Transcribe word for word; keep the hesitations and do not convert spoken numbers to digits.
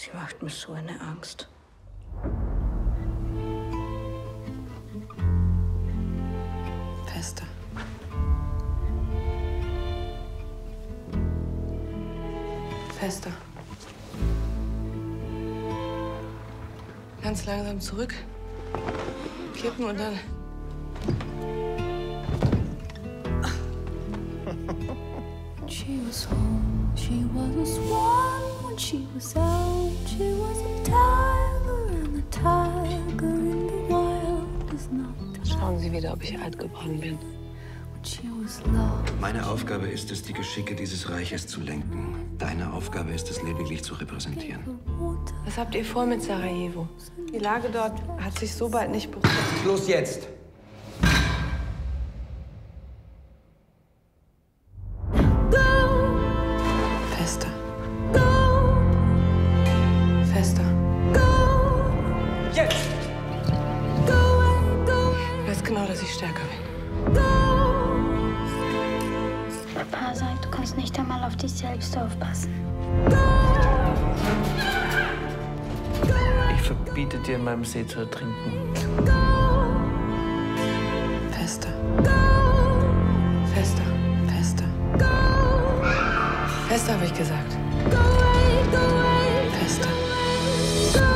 Sie macht mir so eine Angst. Fester. Fester. Ganz langsam zurück. Kippen und dann... She was home, she was a swan. When she was out, she was a tiger. And the tiger in the wild is not. Schauen Sie wieder, ob ich alt geworden bin. Meine Aufgabe ist es, die Geschicke dieses Reiches zu lenken. Deine Aufgabe ist es, lediglich zu repräsentieren. Was habt ihr vor mit Sarajevo? Die Lage dort hat sich so bald nicht beruhigt. Los jetzt! Fester. Fester. Jetzt! Du weißt genau, dass ich stärker bin. Papa sagt, du kannst nicht einmal auf dich selbst aufpassen. Ich verbiete dir, in meinem See zu ertrinken. Fester. Fester. Fester. Fester, habe ich gesagt. Fester.